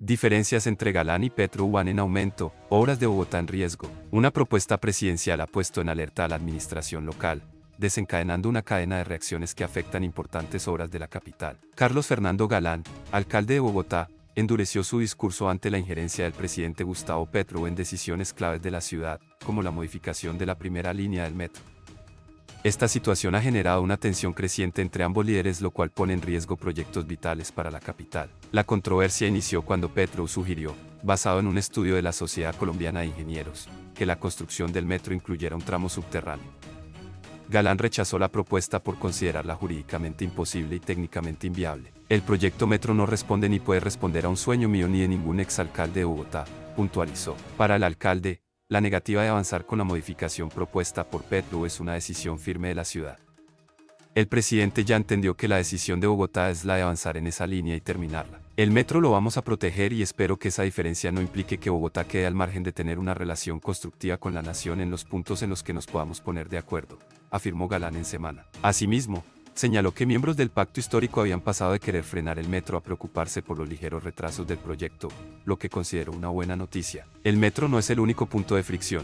Diferencias entre Galán y Petro van en aumento, obras de Bogotá en riesgo. Una propuesta presidencial ha puesto en alerta a la administración local, desencadenando una cadena de reacciones que afectan importantes obras de la capital. Carlos Fernando Galán, alcalde de Bogotá, endureció su discurso ante la injerencia del presidente Gustavo Petro en decisiones claves de la ciudad, como la modificación de la primera línea del metro. Esta situación ha generado una tensión creciente entre ambos líderes, lo cual pone en riesgo proyectos vitales para la capital. La controversia inició cuando Petro sugirió, basado en un estudio de la Sociedad Colombiana de Ingenieros, que la construcción del metro incluyera un tramo subterráneo. Galán rechazó la propuesta por considerarla jurídicamente imposible y técnicamente inviable. El proyecto Metro no responde ni puede responder a un sueño mío ni de ningún exalcalde de Bogotá, puntualizó. Para el alcalde, la negativa de avanzar con la modificación propuesta por Petro es una decisión firme de la ciudad. El presidente ya entendió que la decisión de Bogotá es la de avanzar en esa línea y terminarla. El metro lo vamos a proteger y espero que esa diferencia no implique que Bogotá quede al margen de tener una relación constructiva con la nación en los puntos en los que nos podamos poner de acuerdo, afirmó Galán en semana. Asimismo, señaló que miembros del pacto histórico habían pasado de querer frenar el metro a preocuparse por los ligeros retrasos del proyecto, lo que consideró una buena noticia. El metro no es el único punto de fricción.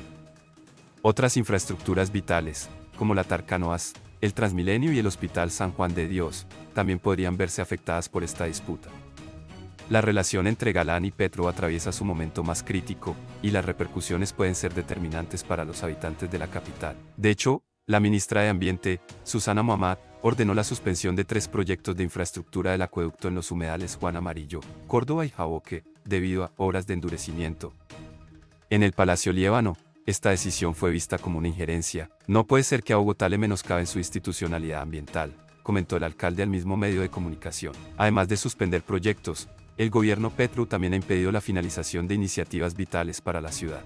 Otras infraestructuras vitales, como la Tarcanoas, el Transmilenio y el Hospital San Juan de Dios, también podrían verse afectadas por esta disputa. La relación entre Galán y Petro atraviesa su momento más crítico, y las repercusiones pueden ser determinantes para los habitantes de la capital. De hecho, la ministra de Ambiente, Susana Muhammad, ordenó la suspensión de 3 proyectos de infraestructura del acueducto en los humedales Juan Amarillo, Córdoba y Jaboque, debido a obras de endurecimiento. En el Palacio Líbano, esta decisión fue vista como una injerencia. No puede ser que a Bogotá le menoscaben su institucionalidad ambiental, comentó el alcalde al mismo medio de comunicación. Además de suspender proyectos, el gobierno Petro también ha impedido la finalización de iniciativas vitales para la ciudad.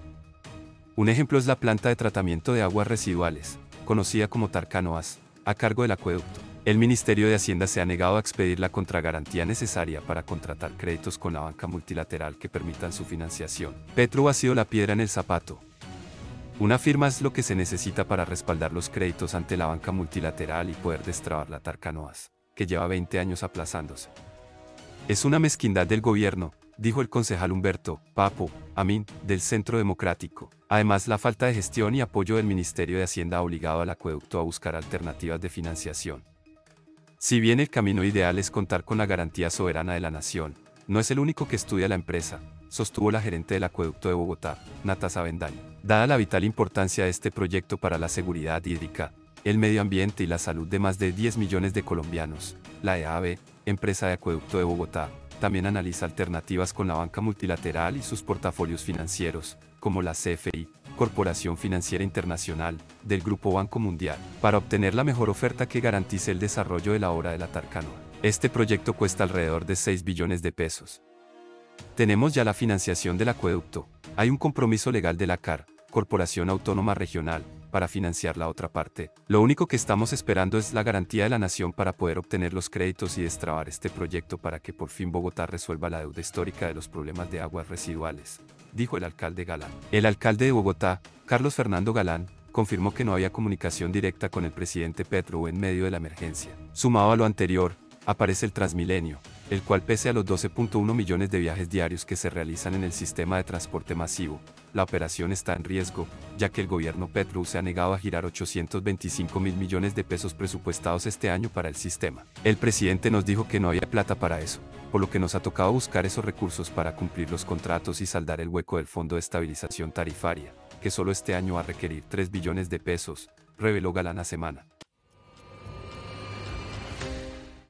Un ejemplo es la planta de tratamiento de aguas residuales, conocida como Tarcanoas, a cargo del acueducto. El Ministerio de Hacienda se ha negado a expedir la contragarantía necesaria para contratar créditos con la banca multilateral que permitan su financiación. Petro ha sido la piedra en el zapato. Una firma es lo que se necesita para respaldar los créditos ante la banca multilateral y poder destrabar la Tarcanoas, que lleva 20 años aplazándose. Es una mezquindad del gobierno, dijo el concejal Humberto Papo Amin, del Centro Democrático. Además, la falta de gestión y apoyo del Ministerio de Hacienda ha obligado al acueducto a buscar alternativas de financiación. Si bien el camino ideal es contar con la garantía soberana de la nación, no es el único que estudia la empresa, sostuvo la gerente del acueducto de Bogotá, Natasa Avendaño. Dada la vital importancia de este proyecto para la seguridad hídrica, el medio ambiente y la salud de más de 10 millones de colombianos, la EAB, empresa de acueducto de Bogotá, también analiza alternativas con la banca multilateral y sus portafolios financieros, como la CFI, Corporación Financiera Internacional, del Grupo Banco Mundial, para obtener la mejor oferta que garantice el desarrollo de la obra de la Tarcanoa. Este proyecto cuesta alrededor de 6 billones de pesos. Tenemos ya la financiación del acueducto, hay un compromiso legal de la CAR, Corporación Autónoma Regional, para financiar la otra parte. Lo único que estamos esperando es la garantía de la nación para poder obtener los créditos y destrabar este proyecto para que por fin Bogotá resuelva la deuda histórica de los problemas de aguas residuales, dijo el alcalde Galán. El alcalde de Bogotá, Carlos Fernando Galán, confirmó que no había comunicación directa con el presidente Petro en medio de la emergencia. Sumado a lo anterior, aparece el Transmilenio, el cual pese a los 12.1 millones de viajes diarios que se realizan en el sistema de transporte masivo, la operación está en riesgo, ya que el gobierno Petro se ha negado a girar 825.000 millones de pesos presupuestados este año para el sistema. El presidente nos dijo que no había plata para eso, por lo que nos ha tocado buscar esos recursos para cumplir los contratos y saldar el hueco del Fondo de Estabilización Tarifaria, que solo este año va a requerir 3 billones de pesos, reveló Galán a Semana.